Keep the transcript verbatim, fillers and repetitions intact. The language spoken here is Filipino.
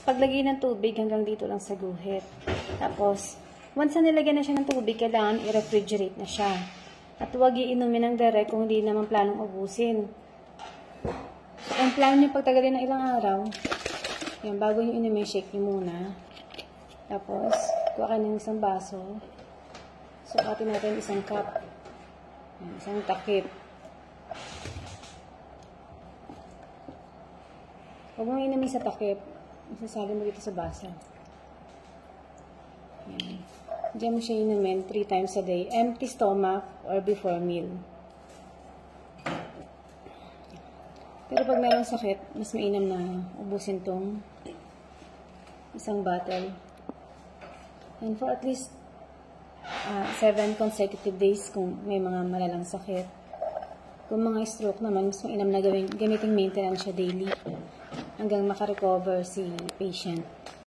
paglagay ng tubig hanggang dito lang sa guhit. Tapos, once na nilagyan na siya ng tubig, kailangan i-refrigerate na siya. At huwag iinumin ng direct kung hindi naman planong ubusin. So, ang plano nyo pagtagalin ng ilang araw, yan, bago nyo inumin, shake nyo muna. Tapos, kuha kayo ng isang baso. Sukatin natin isang cup. Yan, isang takip. Huwag mong inumin sa takip. Masasali mo dito sa baso. Yan. Diyan mo siya inumin three times a day. Empty stomach or before meal. Pero pag mayroong sakit, mas mainam na ubusin tong isang bottle. And for at least uh, seven consecutive days kung may mga malalang sakit. Kung mga stroke naman, mas mainam na gawin, gamiting maintenance siya daily hanggang makarecover si patient.